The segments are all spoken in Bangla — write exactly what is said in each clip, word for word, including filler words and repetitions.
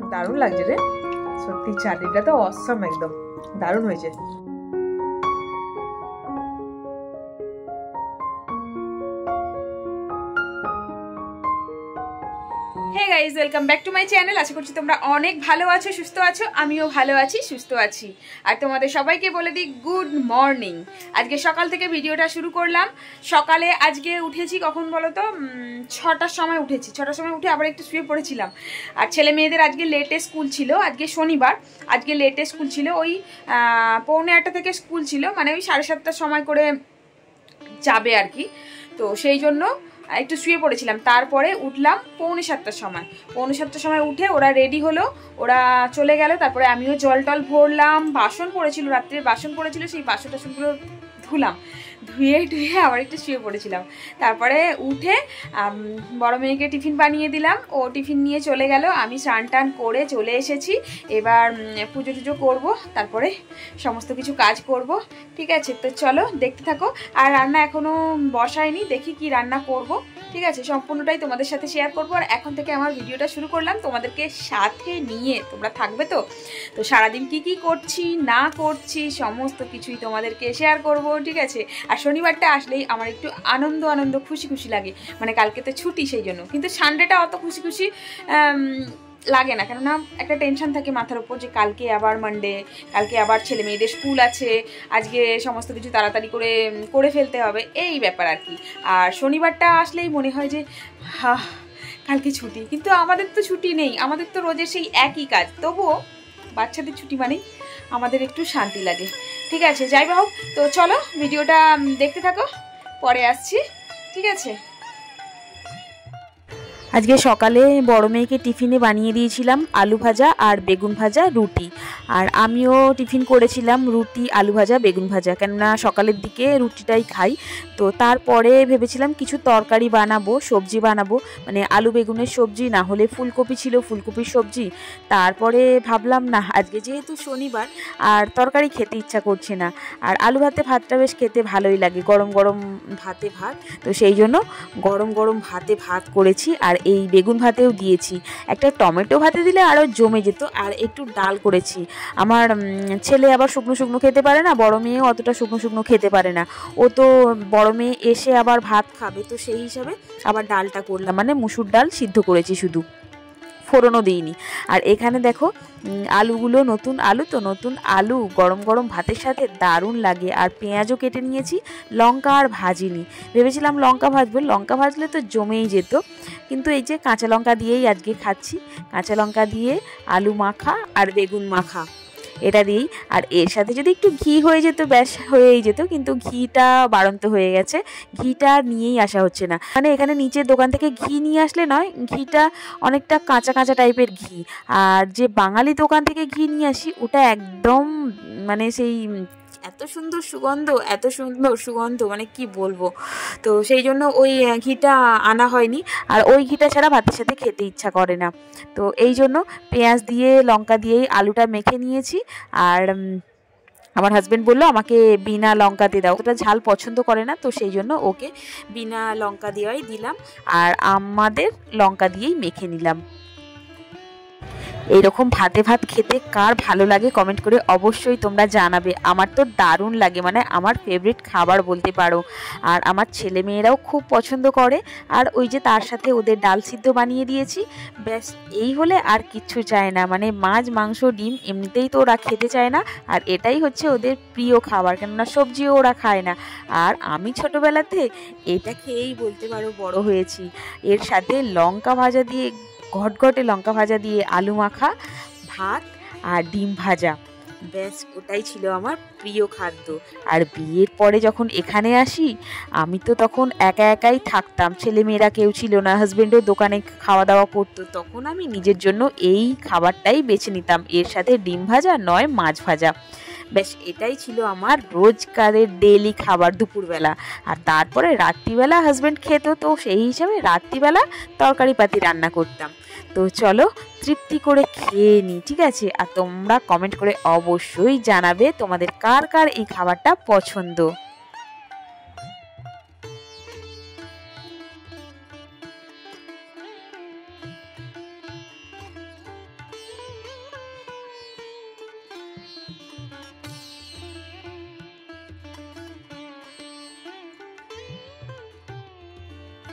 দারুণ লাগছে রে সত্যি, চাটনিটা তো অসাম, একদম দারুণ হয়েছে। Hey guys, welcome back to my channel. আশা করছি তোমরা অনেক ভালো আছো, সুস্থ আছো। আমিও ভালো আছি, সুস্থ আছি। আর তোমাদের সবাইকে বলে দিই গুড মর্নিং। আজকে সকাল থেকে ভিডিওটা শুরু করলাম। সকালে আজকে উঠেছি কখন বলো তো, ছটার সময় উঠেছি। ছটার সময় উঠে আবার একটু শুয়ে পড়েছিলাম। আর ছেলে মেয়েদের আজকে লেটে স্কুল ছিল, আজকে শনিবার, আজকে লেটে স্কুল ছিল। ওই পৌনে আটটা থেকে স্কুল ছিল, মানে ওই সাড়ে সাতটার সময় করে যাবে আর কি। তো সেই জন্য একটু শুয়ে পড়েছিলাম। তারপরে উঠলাম পৌনে সাতটার সময়। পৌনে সাতটার সময় উঠে ওরা রেডি হলো, ওরা চলে গেল। তারপরে আমিও জল টল ভরলাম, বাসন পড়েছিল, রাত্রে বাসন পড়েছিল, সেই বাসন টাসনগুলো ধুলাম, ধুয়ে ধুয়ে আবার একটু শুয়ে পড়েছিলাম। তারপরে উঠে বড় মেয়েকে টিফিন বানিয়ে দিলাম, ও টিফিন নিয়ে চলে গেল। আমি স্নান টান করে চলে এসেছি। এবার পুজো টুজো করবো, তারপরে সমস্ত কিছু কাজ করব। ঠিক আছে, তো চলো দেখতে থাকো। আর রান্না এখনও বসাইনি, দেখি কি রান্না করব। ঠিক আছে, সম্পূর্ণটাই তোমাদের সাথে শেয়ার করবো। আর এখন থেকে আমার ভিডিওটা শুরু করলাম তোমাদেরকে সাথে নিয়ে। তোমরা থাকবে তো? তো সারাদিন কি কি করছি না করছি সমস্ত কিছুই তোমাদেরকে শেয়ার করব। ঠিক আছে, আর শনিবারটা আসলেই আমার একটু আনন্দ আনন্দ খুশি খুশি লাগে, মানে কালকে তো ছুটি সেই জন্য। কিন্তু সানডেটা অত খুশি খুশি লাগে না, কেননা একটা টেনশন থাকে মাথার উপর যে কালকে আবার মানডে, কালকে আবার ছেলে মেয়েদের স্কুল আছে, আজকে সমস্ত কিছু তাড়াতাড়ি করে করে ফেলতে হবে, এই ব্যাপার আর কি। আর শনিবারটা আসলেই মনে হয় যে হা কালকে ছুটি, কিন্তু আমাদের তো ছুটি নেই, আমাদের তো রোজের সেই একই কাজ। তবুও বাচ্চাদের ছুটি মানেই আমাদের একটু শান্তি লাগে। ঠিক আছে, যাই বা হোক, তো চলো ভিডিওটা দেখতে থাকো, পরে আসছি। ঠিক আছে, আজকে সকালে বড় মেয়েকে টিফিনে বানিয়ে দিয়েছিলাম আলু ভাজা আর বেগুন ভাজা, রুটি। আর আমিও টিফিন করেছিলাম রুটি, আলু ভাজা, বেগুন ভাজা, কেননা সকালের দিকে রুটিটাই খাই। তো তারপরে ভেবেছিলাম কিছু তরকারি বানাবো, সবজি বানাবো, মানে আলু বেগুনের সবজি, না হলে ফুলকপি ছিল, ফুলকপির সবজি। তারপরে ভাবলাম না, আজকে যেহেতু শনিবার আর তরকারি খেতে ইচ্ছা করছে না। আর আলু ভাতে ভাতটা বেশ খেতে ভালোই লাগে, গরম গরম ভাতে ভাত। তো সেই জন্য গরম গরম ভাতে ভাত করেছি, আর এই বেগুন ভাতেও দিয়েছি। একটা টমেটো ভাতে দিলে আরও জমে যেত। আর একটু ডাল করেছি। আমার ছেলে আবার শুকনো শুকনো খেতে পারে না, বড় মেয়েও অতটা শুকনো শুকনো খেতে পারে না। ও তো বড় মেয়ে এসে আবার ভাত খাবে, তো সেই হিসাবে আবার ডালটা করলাম, মানে মুসুর ডাল সিদ্ধ করেছি শুধু, ফোড়নও দিইনি। আর এখানে দেখো আলুগুলো, নতুন আলু তো, নতুন আলু গরম গরম ভাতের সাথে দারুণ লাগে। আর পেঁয়াজও কেটে নিয়েছি, লঙ্কা আর ভাজিনি, ভেবেছিলাম লঙ্কা ভাজবো, লঙ্কা ভাজলে তো জমেই যেত, কিন্তু এই যে কাঁচা লঙ্কা দিয়েই আজকে খাচ্ছি। কাঁচা লঙ্কা দিয়ে আলু মাখা আর বেগুন মাখা, এটা দিয়েই। আর এর সাথে যদি একটু ঘি হয়ে যেত ব্যাস হয়েই যেত, কিন্তু ঘিটা বাড়ন্ত হয়ে গেছে, ঘিটা নিয়েই আসা হচ্ছে না। মানে এখানে নিচের দোকান থেকে ঘি নিয়ে আসলে নয়, ঘিটা অনেকটা কাঁচা কাঁচা টাইপের ঘি। আর যে বাঙালি দোকান থেকে ঘি নিয়ে আসি ওটা একদম মানে সেই এত সুন্দর সুগন্ধ, এত সুন্দর সুগন্ধ, মানে কি বলবো। তো সেই জন্য ওই ঘিটা আনা হয়নি। আর ওই ঘিটা ছাড়া ভাতের সাথে খেতে ইচ্ছা করে না। তো এই জন্য পেঁয়াজ দিয়ে লঙ্কা দিয়েই আলুটা মেখে নিয়েছি। আর আমার হাজব্যান্ড বললো আমাকে বিনা লঙ্কাতে দাও, ওটা ঝাল পছন্দ করে না, তো সেই জন্য ওকে বিনা লঙ্কা দেওয়াই দিলাম। আর আমাদের লঙ্কা দিয়েই মেখে নিলাম। এইরকম ভাতে ভাত খেতে কার ভালো লাগে কমেন্ট করে অবশ্যই তোমরা জানাবে। আমার তো দারুণ লাগে, মানে আমার ফেভারিট খাবার বলতে পারো। আর আমার ছেলে মেয়েরাও খুব পছন্দ করে। আর ওই যে তার সাথে ওদের ডাল সিদ্ধ বানিয়ে দিয়েছি, ব্যাস এই হলে আর কিচ্ছু চায় না। মানে মাছ মাংস ডিম এমনিতেই তো ওরা খেতে চায় না, আর এটাই হচ্ছে ওদের প্রিয় খাবার, কেননা সবজিও ওরা খায় না। আর আমি ছোটোবেলাতে এটা খেয়েই বলতে পারো বড় হয়েছি। এর সাথে লঙ্কা ভাজা দিয়ে, ঘটঘটে লঙ্কা ভাজা দিয়ে আলু মাখা, ভাত আর ডিম ভাজা, ব্যাস ওটাই ছিল আমার প্রিয় খাদ্য। আর বিয়ের পরে যখন এখানে আসি, আমি তো তখন একা একাই থাকতাম, ছেলে মেয়েরা কেউ ছিল না, হাজব্যান্ডও দোকানে খাওয়া দাওয়া করতো, তখন আমি নিজের জন্য এই খাবারটাই বেছে নিতাম, এর সাথে ডিম ভাজা নয় মাছ ভাজা। ব্যাস এটাই ছিল আমার রোজকারের ডেইলি খাবার দুপুরবেলা। আর তারপরে রাত্রিবেলা হাজব্যান্ড খেত, তো সেই হিসাবে রাত্রিবেলা তরকারি পাতি রান্না করতাম। তো চলো তৃপ্তি করে খেয়ে নিই, ঠিক আছে। আর তোমরা কমেন্ট করে অবশ্যই জানাবে তোমাদের কার কার এই খাবারটা পছন্দ।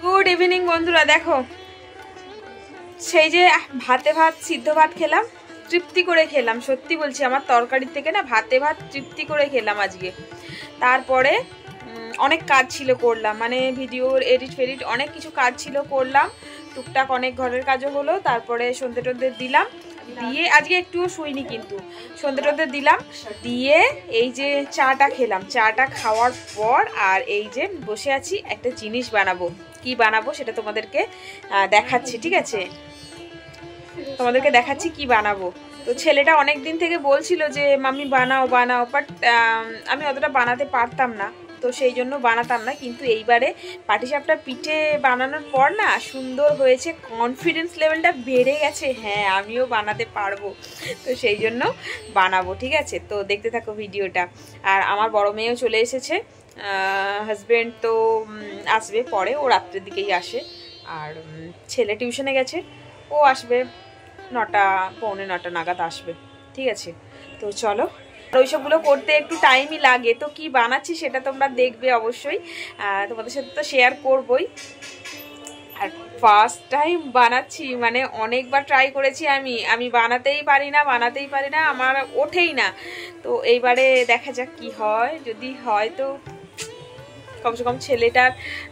গুড ইভিনিং বন্ধুরা। দেখো সেই যে ভাতে ভাত সিদ্ধ ভাত খেলাম, তৃপ্তি করে খেলাম, সত্যি বলছি আমার তরকারির থেকে না ভাতে ভাত তৃপ্তি করে খেলাম আজকে। তারপরে অনেক কাজ ছিল করলাম, মানে ভিডিওর এডিট ফেডিট অনেক কিছু কাজ ছিল করলাম, টুকটাক অনেক ঘরের কাজও হলো। তারপরে সন্ধ্যে টন্ধে দিলাম, দিয়ে আজকে একটুও শুইনি কিন্তু সন্ধ্যে টন্ধে দিলাম, দিয়ে এই যে চাটা খেলাম। চাটা খাওয়ার পর আর এই যে বসে আছি, একটা জিনিস বানাবো। কি বানাবো সেটা তোমাদেরকে দেখাচ্ছি, ঠিক আছে? তোমাদেরকে দেখাচ্ছি কি বানাবো। তো ছেলেটা অনেক দিন থেকে বলছিল যে মাম্মি বানাও বানাও, বাট আমি অতটা বানাতে পারতাম না, তো সেই জন্য বানাতাম না। কিন্তু এইবারে পাটিসাপটা পিঠে বানানোর পর না সুন্দর হয়েছে, কনফিডেন্স লেভেলটা বেড়ে গেছে, হ্যাঁ আমিও বানাতে পারবো, তো সেই জন্য বানাবো, ঠিক আছে? তো দেখতে থাকো ভিডিওটা। আর আমার বড় মেয়েও চলে এসেছে, হাজব্যান্ড তো আসবে পরে, ও রাত্রের দিকেই আসে। আর ছেলে টিউশনে গেছে, ও আসবে নটা পৌনে নটা নাগাদ আসবে, ঠিক আছে? তো চলো, ওইসবগুলো করতে একটু টাইমই লাগে, তো কি বানাচ্ছি সেটা তোমরা দেখবে অবশ্যই, তোমাদের সাথে তো শেয়ার করবই। আর ফার্স্ট টাইম বানাচ্ছি, মানে অনেকবার ট্রাই করেছি আমি আমি বানাতেই পারি না বানাতেই পারি না আমার ওঠেই না। তো এইবারে দেখা যাক কি হয়, যদি হয় তো কমসে কম ছেলেটার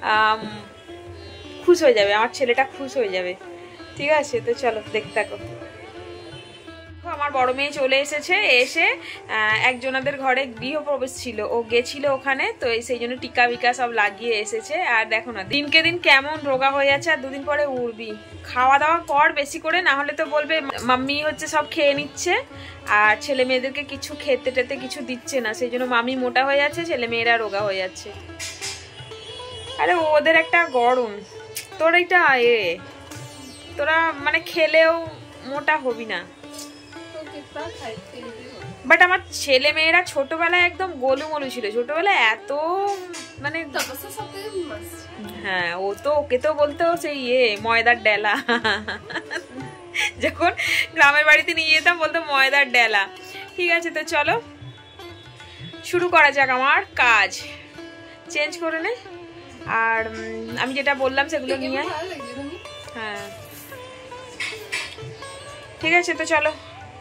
খুশ হয়ে যাবে, আমার ছেলেটা খুশ হয়ে যাবে, ঠিক আছে? তো চলো দেখতে থাকো। আমার বড় মেয়ে চলে এসেছে, এসে একজনাদের ঘরে গৃহপ্রবেশ ছিল, ও গেছিল ওখানে, তো সেই জন্য টিকা বিকা সব লাগিয়ে এসেছে। আর দেখো না দিনকে দিন কেমন রোগা হয়ে যাচ্ছে, আর দুদিন পরে উড়বি। খাওয়া দাওয়া কর বেশি করে, না হলে তো বলবে মাম্মি হচ্ছে সব খেয়ে নিচ্ছে আর ছেলে মেয়েদেরকে কিছু খেতে টেতে কিছু দিচ্ছে না, সেই জন্য মাম্মি মোটা হয়ে যাচ্ছে, ছেলে মেয়েরা রোগা হয়ে যাচ্ছে। আরে ওদের একটা গরম, তোর এইটা এ তোরা মানে খেলেও মোটা হবি না। বাট আমার ছেলে মেয়েরা ছোটবেলায় একদম গোলুমলু ছিল, ছোটবেলায় এত মানে হ্যাঁ, ও তো ওকে তো বলতো সেই ইয়ে ময়দার ডেলা, যখন গ্রামের বাড়িতে নিয়ে যেতাম বলতো ময়দার ডেলা। ঠিক আছে, তো চলো শুরু করা যাক আমার কাজ। চেঞ্জ করে নে, আর আমি যেটা বললাম সেগুলো নিয়ে আয়। হ্যাঁ ঠিক আছে, তো চলো।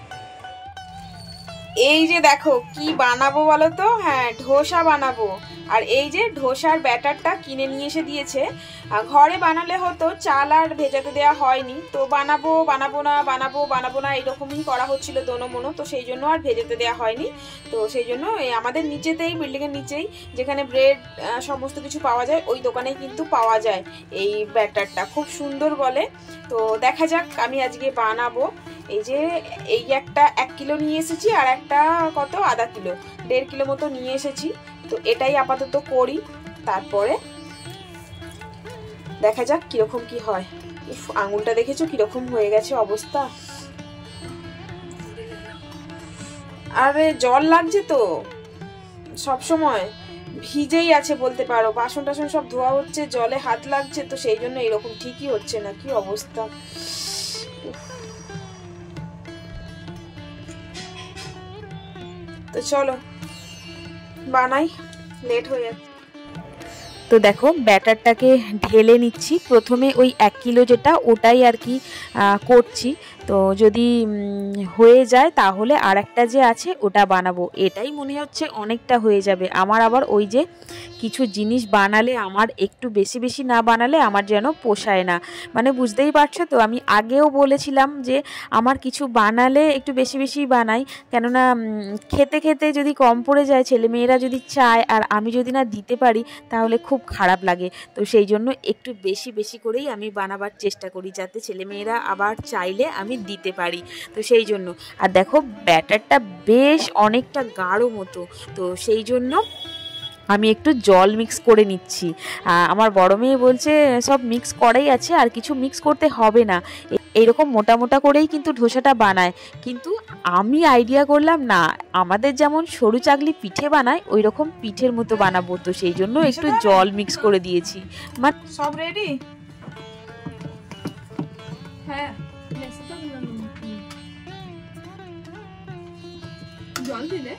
এই যে দেখো কি বানাবো বলো তো, হ্যাঁ ধোসা বানাবো। আর এই যে ধোসার ব্যাটারটা কিনে নিয়ে এসে দিয়েছে, ঘরে বানালে হতো চাল আর ভেজাতে দেওয়া হয়নি, তো বানাবো বানাবো না বানাবো বানাবো না এরকমই করা হচ্ছিল দোনো মনো, তো সেই জন্য আর ভেজাতে দেওয়া হয়নি। তো সেই জন্য আমাদের নিচেতেই, বিল্ডিংয়ের নিচেই যেখানে ব্রেড সমস্ত কিছু পাওয়া যায়, ওই দোকানেই কিন্তু পাওয়া যায় এই ব্যাটারটা, খুব সুন্দর বলে। তো দেখা যাক, আমি আজকে বানাবো। এই যে এই একটা এক কিলো নিয়ে এসেছি, আর একটা কত আধা কিলো, দেড় কিলো মতো নিয়ে এসেছি। তো এটাই আপাতত করি, তারপরে দেখা যাক কিরকম কি হয়। আঙুলটা দেখেছো কিরকম হয়ে গেছে অবস্থা, আরে জল লাগছে তো সব সময়, ভিজেই আছে বলতে পারো, বাসন টাসন সব ধোয়া হচ্ছে, জলে হাত লাগছে, তো সেই জন্য এরকম ঠিকই হচ্ছে না, কি অবস্থা। তো চলো বানাই, লেট হয়ে যাচ্ছে। তো দেখো ব্যাটারটাকে ঢেলে নিচ্ছি, প্রথমে ওই এক কিলো যেটা ওটাই আর কি করছি। তো যদি হয়ে যায় তাহলে আর একটা যে আছে ওটা বানাবো, এটাই মনে হচ্ছে অনেকটা হয়ে যাবে আমার। আবার ওই যে কিছু জিনিস বানালে আমার একটু বেশি বেশি না বানালে আমার যেন পোষায় না, মানে বুঝতেই পারছো তো। আমি আগেও বলেছিলাম যে আমার কিছু বানালে একটু বেশি বেশি বানাই, কেননা খেতে খেতে যদি কম পড়ে যায়, ছেলেমেয়েরা যদি চায় আর আমি যদি না দিতে পারি তাহলে খুব খারাপ লাগে। তো সেই জন্য একটু বেশি বেশি করেই আমি বানাবার চেষ্টা করি, যাতে ছেলেমেয়েরা আবার চাইলে আমি দিতে পারি, তো সেই জন্য। আর দেখো ব্যাটারটা বেশ অনেকটা গাঢ় মতো, তো সেই জন্য আমি একটু জল মিক্স করে নিচ্ছি। আমার বড় মেয়ে বলছে সব মিক্স করাই আছে, আর কিছু মিক্স করতে হবে না, এইরকম মোটা মোটা করেই কিন্তু ধোসাটা বানায়। কিন্তু আমি আইডিয়া করলাম না, আমাদের যেমন সরু চাকলি পিঠে বানায় ওই রকম পিঠের মতো বানাবো, তো সেই জন্য একটু জল মিক্স করে দিয়েছি। মানে সব রেডি? হ্যাঁ, জল দিলে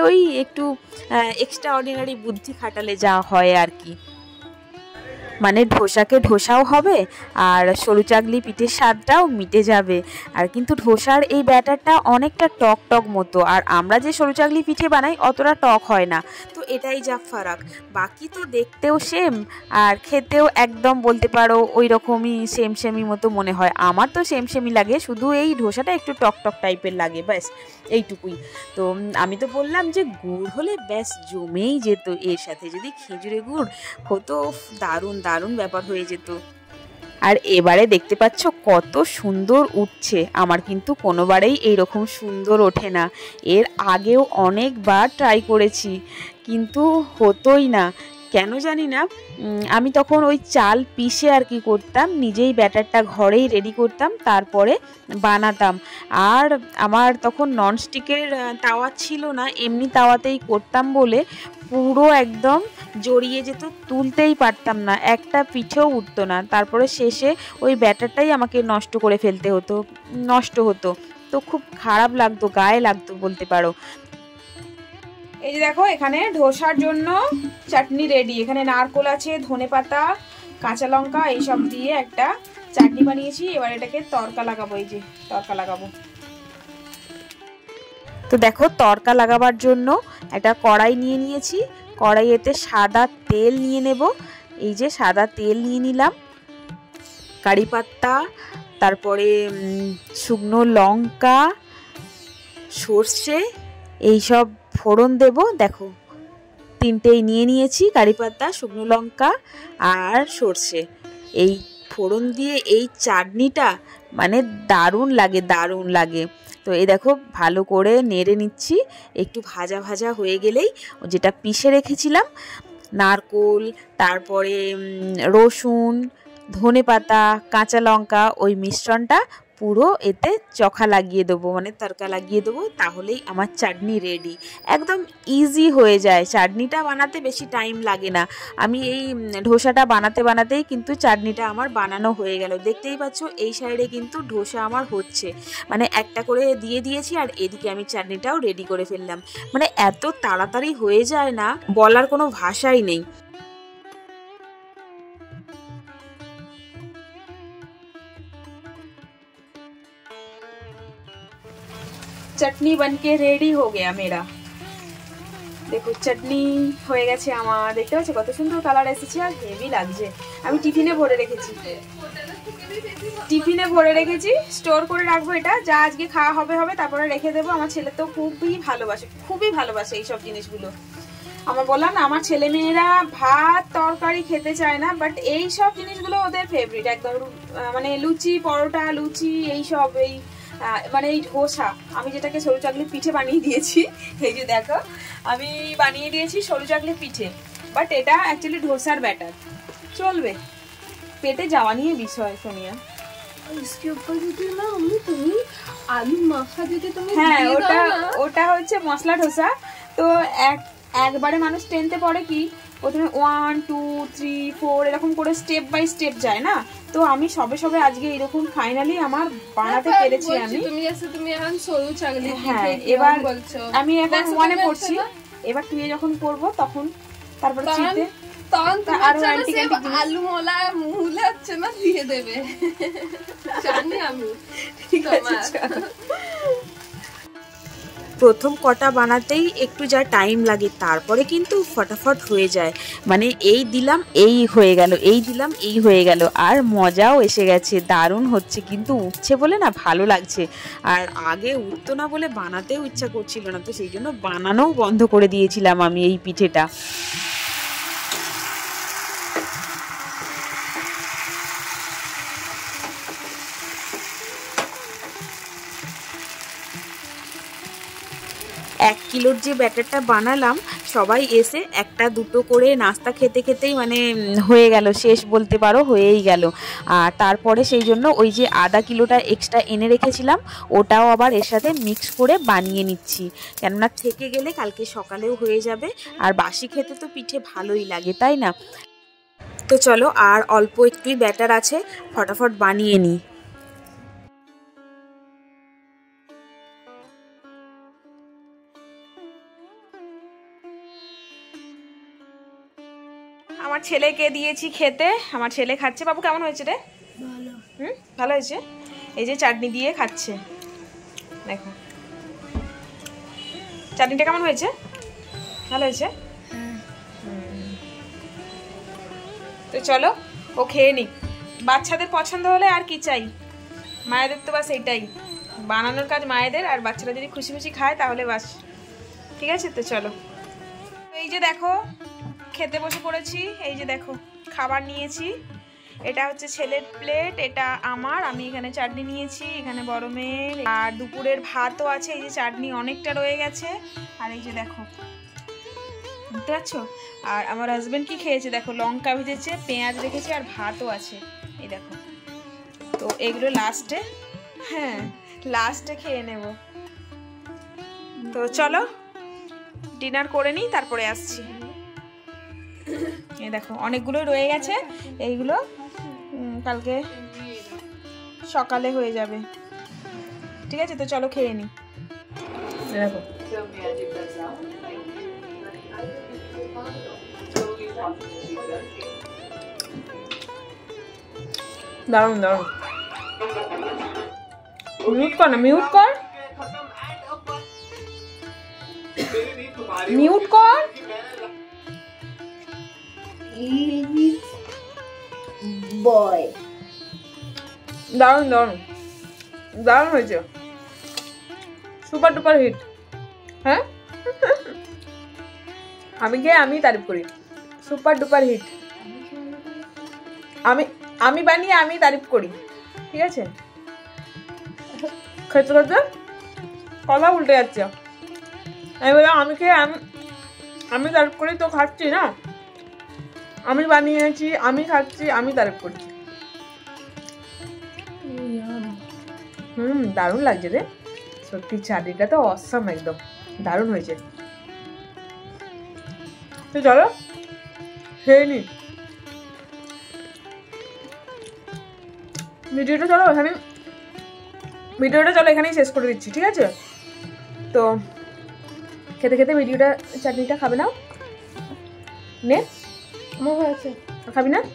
ওই একটু এক্সট্রা অর্ডিনারি বুদ্ধি খাটালে যা হয় আর কি। মানে ধোসাকে ধোসাও হবে আর সরু চাগলি পিঠের স্বাদটাও মিটে যাবে। আর কিন্তু ধোসার এই ব্যাটারটা অনেকটা টক টক মতো, আর আমরা যে সরু চাগলি পিঠে বানাই অতটা টক হয় না। তো এটাই যা ফারাক, বাকি তো দেখতেও সেম আর খেতেও একদম বলতে পারো ওই রকমই সেম সেমই মতো মনে হয়। আমার তো সেম সেমই লাগে, শুধু এই ধোসাটা একটু টক টক টাইপের লাগে, ব্যাস এইটুকুই। তো আমি তো বললাম যে গুড় হলে ব্যাস জমেই যেত, এর সাথে যদি খেজুরে গুড় হতো দারুণ দারুণ ব্যাপার হয়ে যেত। আর এবারে দেখতে পাচ্ছ কত সুন্দর উঠছে, আমার কিন্তু কোনোবারেই এইরকম সুন্দর ওঠে না। এর আগেও অনেকবার ট্রাই করেছি কিন্তু হতোই না, কেন জানি না। আমি তখন ওই চাল পিষে আর কি করতাম, নিজেই ব্যাটারটা ঘরেই রেডি করতাম, তারপরে বানাতাম। আর আমার তখন ননস্টিকের তাওয়া ছিল না, এমনি তাওয়াতেই করতাম বলে পুরো একদম জড়িয়ে যেত, তুলতেই পারতাম না, একটা পিঠেও উঠতো না। তারপরে শেষে ওই ব্যাটারটাই আমাকে নষ্ট করে ফেলতে হতো, নষ্ট হতো, তো খুব খারাপ লাগতো, গায়ে লাগতো বলতে পারো। এই যে দেখো এখানে ধোসার জন্য চাটনি রেডি। এখানে নারকোল আছে, ধনেপাতা, কাঁচা লঙ্কা এইসব দিয়ে একটা চাটনি বানিয়েছি। এবার এটাকে তড়কা লাগাবো, এই যে তড়কা লাগাবো। তো দেখো তড়কা লাগাবার জন্য একটা কড়াই নিয়ে নিয়েছি, কড়াইয়েতে সাদা তেল নিয়ে নেব। এই যে সাদা তেল নিয়ে নিলাম, কারি পাতা, তারপরে শুকনো লঙ্কা, সর্ষে এইসব ফোড়ন দেব। দেখো তিনটেই নিয়ে নিয়েছি, কারি পাতা, শুকনো লঙ্কা আর সর্ষে। এই ফোড়ন দিয়ে এই চাটনিটা মানে দারুণ লাগে, দারুণ লাগে। তো এই দেখো ভালো করে নেড়ে নিচ্ছি, একটু ভাজা ভাজা হয়ে গেলেই যেটা পিষে রেখেছিলাম নারকোল, তারপরে রসুন, ধনেপাতা, কাঁচা লঙ্কা, ওই মিশ্রণটা পুরো এতে চখা লাগিয়ে দেবো, মানে তড়কা লাগিয়ে দেবো, তাহলেই আমার চাটনি রেডি। একদম ইজি হয়ে যায়, চাটনিটা বানাতে বেশি টাইম লাগে না। আমি এই ধোসাটা বানাতে বানাতেই কিন্তু চাটনিটা আমার বানানো হয়ে গেল। দেখতেই পাচ্ছ এই সাইডে কিন্তু ধোসা আমার হচ্ছে, মানে একটা করে দিয়ে দিয়েছি আর এদিকে আমি চাটনিটাও রেডি করে ফেললাম। মানে এত তাড়াতাড়ি হয়ে যায় না, বলার কোনো ভাষাই নেই। चटनी बनके रेडी हो गया मेरा। देखो चटनी হয়ে গেছে আমার, দেখতে পাচ্ছ কত সুন্দর কালার এসেছে আর হেভি লাগছে। আমি টিফিনে ভরে রেখেছি, টিফিনে ভরে রেখেছি, স্টোর করে রাখবো। এটা যা আজকে খাওয়া হবে হবে, তারপরে রেখে দেবো। আমার ছেলে তো খুবই ভালোবাসে, খুবই ভালোবাসে এইসব জিনিসগুলো। আমার বললাম না আমার ছেলে মেয়েরা ভাত তরকারি খেতে চায় না, বাট এই সব জিনিসগুলো ওদের ফেভারিট একদম। মানে লুচি, পরোটা, লুচি এইসব, এই মানে এই ধোসা, আমি যেটাকে সরু চাগলি পিঠে বানিয়ে দিয়েছি, এই যে দেখো আমি বানিয়ে দিয়েছি সরু চাগলি পিঠে, বাট এটা অ্যাকচুয়ালি ধোসার ব্যাটার। চলবে, পেটে যাওয়া নিয়ে বিষয় সোনিয়া। इसके ऊपर যদি না আমি তুমি আলু মাখা যদি তুমি হ্যাঁ ওটা ওটা হচ্ছে মশলা ধোসা। তো এক একবারে মানুষ টেনতে পড়ে কি প্রথমে ওয়ান টু থ্রি ফোর এরকম করে স্টেপ বাই স্টেপ যায় না। তো আমি সবে সবে আজকে এরকম ফাইনালি আমার বানাতে পেরেছি। আমি তুমি এসে তুমি এখন সরু চাগলি হ্যাঁ এবার বলছো আমি এখন ওয়ানে পড়ছি, এবার তুই যখন করব তখন তারপরে চিতে তখন আর আলু মোলা মুলে হচ্ছে না দিয়ে দেবে, জানি আমি। ঠিক আছে, প্রথম কটা বানাতেই একটু যা টাইম লাগে, তারপরে কিন্তু ফটাফট হয়ে যায়। মানে এই দিলাম এই হয়ে গেল, এই দিলাম এই হয়ে গেল, আর মজাও এসে গেছে, দারুণ হচ্ছে। কিন্তু উঠছে বলে না ভালো লাগছে, আর আগে উঠতো না বলে বানাতেও ইচ্ছা করছিল না, তো সেই জন্য বানানোও বন্ধ করে দিয়েছিলাম আমি এই পিঠেটা। এক কিলোর যে ব্যাটারটা বানালাম, সবাই এসে একটা দুটো করে নাস্তা খেতে খেতেই মানে হয়ে গেল, শেষ বলতে পারো, হয়েই গেল। আর তারপরে সেই জন্য ওই যে আধা কিলোটা এক্সট্রা এনে রেখেছিলাম, ওটাও আবার এর সাথে মিক্স করে বানিয়ে নিচ্ছি, কেননা থেকে গেলে কালকে সকালেও হয়ে যাবে। আর বাসি খেতে তো পিঠে ভালোই লাগে, তাই না? তো চলো, আর অল্প একটুই ব্যাটার আছে, ফটাফট বানিয়ে নিই। আমার ছেলেকে দিয়েছি খেতে, আমার ছেলে খাচ্ছে। বাবু কেমন হয়েছে রে? ভালো। হুম ভালো হয়েছে। এই যে চাটনি দিয়ে খাচ্ছে, দেখো চাটনিটা কেমন হয়েছে? ভালো হয়েছে। তো চলো ও খেয়ে নিক। বাচ্চাদের পছন্দ হলে আর কি চাই, মায়েদের তো বাস এইটাই, বানানোর কাজ মায়েদের, আর বাচ্চারা যদি খুশি খুশি খায় তাহলে বাস। ঠিক আছে, তো চলো। এই যে দেখো খেতে বসে পড়েছি। এই যে দেখো খাবার নিয়েছি, এটা হচ্ছে ছেলের প্লেট, এটা আমার। আমি এখানে চাটনি নিয়েছি, এখানে বড় মেয়ের, আর দুপুরের ভাতও আছে। এই যে চাটনি অনেকটা রয়ে গেছে, আর এই যে দেখো বুঝতে পারছো। আর আমার হাজবেন্ড কি খেয়েছে দেখো, লঙ্কা ভেজেছে, পেঁয়াজ রেখেছে, আর ভাতও আছে এই দেখো। তো এগুলো লাস্টে, হ্যাঁ লাস্টে খেয়ে নেব। তো চলো ডিনার করে নিই, তারপরে আসছি। এই দেখো অনেকগুলো রয়ে গেছে, এইগুলো কালকে সকালে হয়ে যাবে। ঠিক আছে, তো চলো খেয়ে নিই। দেখো দারুন দারুন। মিউট কর না, মিউট কর, মিউট কর। বয় দারুন দারুন দারুন হয়েছে, সুপার ডুপার হিট। হ্যাঁ আমি খেয়ে আমি তারিফ করি, সুপার ডুপার হিট। আমি আমি বানিয়ে আমি তারিফ করি, ঠিক আছে। খেতে খেতে কথা উল্টে যাচ্ছে। আমি বললাম আমি খেয়ে আমি আমি তারিফ করি, তো খাচ্ছি না, আমি বানিয়েছি আমি খাচ্ছি আমি তারিফ করছি। হুম দারুণ লাগছে রে সত্যি, চাটনিটা তো অসাম, একদম দারুণ হয়েছে। তো চলো খেয়ে নি। ভিডিওটা চলো এখানে ভিডিওটা চলো এখানেই শেষ করে দিচ্ছি, ঠিক আছে। তো খেতে খেতে ভিডিওটা, চাটনিটা খাবে না নে, হয়েছে খাবি না?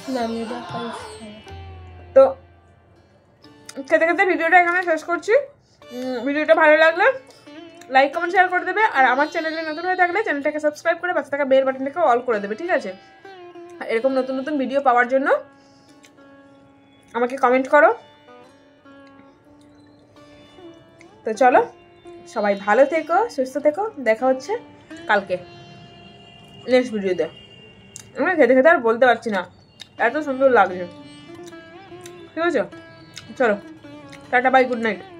তো খেতে খেতে ভিডিওটা এখানে শেষ করছি। ভিডিওটা ভালো লাগলে লাইক কমেন্ট শেয়ার করে দেবে, আর আমার চ্যানেলে নতুন হয়ে থাকলে চ্যানেলটাকে সাবস্ক্রাইব করে পাশে থাকা বেল বাটনটাকে অল করে দেবে, ঠিক আছে। এরকম নতুন নতুন ভিডিও পাওয়ার জন্য আমাকে কমেন্ট করো। তো চলো সবাই ভালো থেকো, সুস্থ থেকো, দেখা হচ্ছে কালকে নেক্সট ভিডিওতে। আমি খেতে খেতে আর বলতে পারছি না, এত সুন্দর লাগছে। ঠিক আছে, চলো টাটা বাই, গুড নাইট।